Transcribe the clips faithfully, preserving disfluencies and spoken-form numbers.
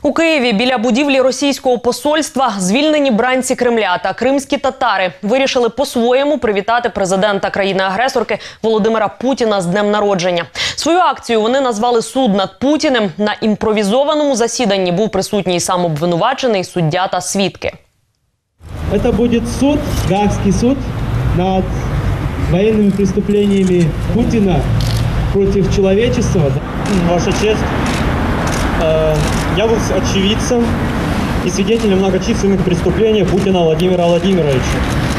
У Києві біля будівлі російського посольства звільнені бранці Кремля та кримські татари вирішили по-своєму привітати президента країни-агресорки Володимира Путіна з днем народження. Свою акцію вони назвали «Суд над Путіним». На імпровізованому засіданні був присутній сам обвинувачений, суддя та свідки. Це буде суд, Гаагський суд над воєнними преступлениями Путіна проти человечества. Ваша честь. Я был очевидцем и свидетелем многочисленных преступлений Путина Владимира Владимировича.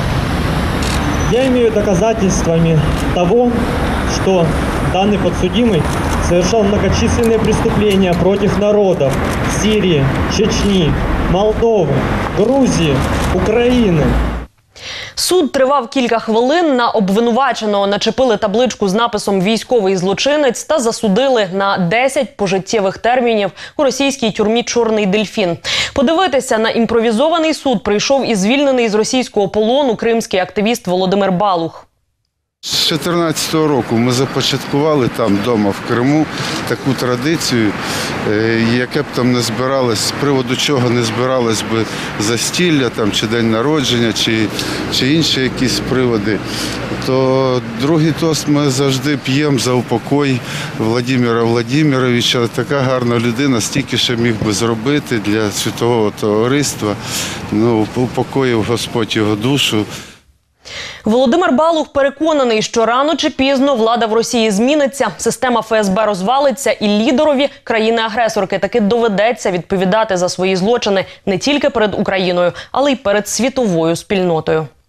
Я имею доказательствами того, что данный подсудимый совершал многочисленные преступления против народов Сирии, Чечни, Молдовы, Грузии, Украины. Суд тривав кілька хвилин. На обвинуваченого начепили табличку з написом «Військовий злочинець» та засудили на десять пожиттєвих термінів у російській тюрмі «Чорний дельфін». Подивитися на імпровізований суд прийшов і звільнений з російського полону кримський активіст Володимир Балух. З дві тисячі чотирнадцятого року ми започаткували там вдома в Криму таку традицію, яке б там не збиралось, з приводу чого не збиралось би застілля там, чи день народження, чи, чи інші якісь приводи. То другий тост ми завжди п'ємо за упокой Володимира Владимировича. Така гарна людина, стільки ще міг би зробити для світового товариства. Ну, упокоїв Господь його душу. Володимир Балух переконаний, що рано чи пізно влада в Росії зміниться, система Ф С Б розвалиться і лідерові країни-агресорки таки доведеться відповідати за свої злочини не тільки перед Україною, але й перед світовою спільнотою.